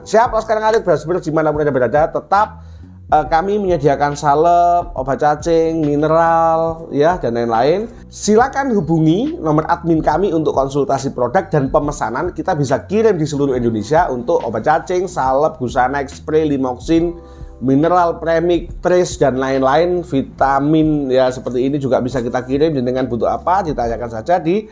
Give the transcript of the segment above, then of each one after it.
silakan. Siap Laskar Ngarit beras-beras dimanapun Anda berada, tetap kami menyediakan salep, obat cacing, mineral, ya dan lain-lain. Silakan hubungi nomor admin kami untuk konsultasi produk dan pemesanan. Kita bisa kirim di seluruh Indonesia untuk obat cacing, salep, Gusanex, spray, Limoxin, mineral, premix, trace dan lain-lain, vitamin ya seperti ini juga bisa kita kirim. Dan dengan butuh apa ditanyakan saja di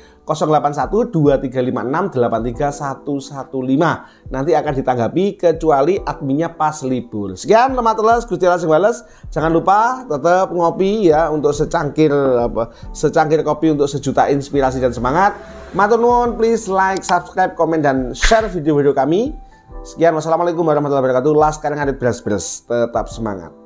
081235683115. Nanti akan ditanggapi kecuali adminnya pas libur. Sekian lemah teles Gusti Allah sing wales. Jangan lupa tetap ngopi ya untuk secangkir kopi untuk sejuta inspirasi dan semangat. Matur nuwun, please like, subscribe, komen dan share video-video kami. Sekian, wassalamualaikum warahmatullahi wabarakatuh. Laskar Ngarit beras-beras, tetap semangat.